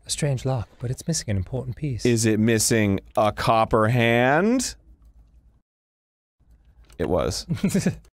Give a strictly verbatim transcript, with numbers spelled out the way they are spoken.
A strange lock, but it's missing an important piece. Is it missing a copper hand? It was.